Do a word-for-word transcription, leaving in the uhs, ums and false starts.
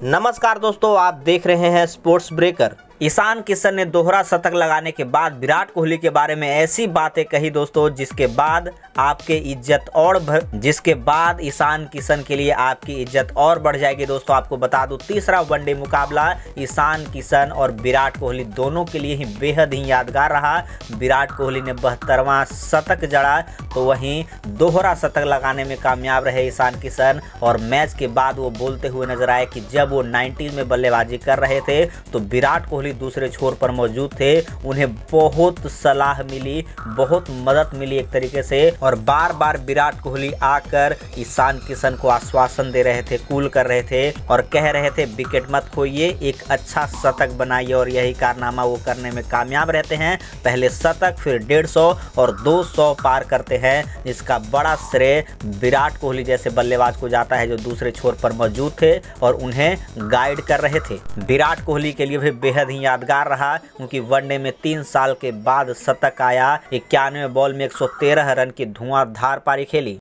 नमस्कार दोस्तों, आप देख रहे हैं स्पोर्ट्स ब्रेकर। ईशान किशन ने दोहरा शतक लगाने के बाद विराट कोहली के बारे में ऐसी बातें कही दोस्तों, जिसके बाद आपके इज्जत और जिसके बाद ईशान किशन के लिए आपकी इज्जत और बढ़ जाएगी। दोस्तों आपको बता दूं, तीसरा वनडे मुकाबला ईशान किशन और विराट कोहली दोनों के लिए ही बेहद ही यादगार रहा। विराट कोहली ने बहत्तरवां शतक जड़ा तो वहीं दोहरा शतक लगाने में कामयाब रहे ईशान किशन। और मैच के बाद वो बोलते हुए नजर आए कि जब वो नाइनटीज में बल्लेबाजी कर रहे थे तो विराट कोहली दूसरे छोर पर मौजूद थे, उन्हें बहुत सलाह मिली, बहुत मदद मिली एक तरीके से। और बार बार विराट कोहली आकर ईशान किशन को आश्वासन दे रहे थे, कूल कर रहे थे और कह रहे थे विकेट मत खोइए, एक अच्छा शतक बनाइए। और यही कारनामा वो करने में कामयाब रहते हैं। पहले शतक, फिर डेढ़ सौ और दो सौ पार करते हैं, जिसका बड़ा श्रेय विराट कोहली जैसे बल्लेबाज को जाता है जो दूसरे छोर पर मौजूद थे और उन्हें गाइड कर रहे थे। विराट कोहली के लिए भी बेहद ही यादगार रहा, क्योंकि वनडे में तीन साल के बाद शतक आया। इक्यानवे बॉल में एक सौ तेरह रन की धुआंधार पारी खेली।